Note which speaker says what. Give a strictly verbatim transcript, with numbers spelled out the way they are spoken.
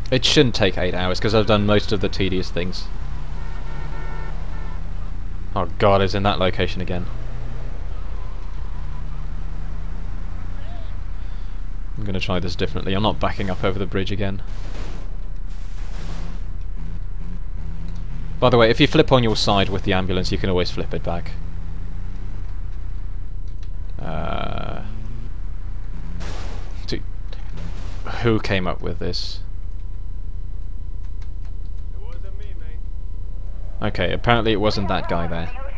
Speaker 1: It shouldn't take eight hours because I've done most of the tedious things. Oh god, it's in that location again. I'm gonna try this differently. I'm not backing up over the bridge again. By the way, if you flip on your side with the ambulance, you can always flip it back. Uh, to, who came up with this?
Speaker 2: It wasn't me, mate.
Speaker 1: Okay, apparently it wasn't that guy there.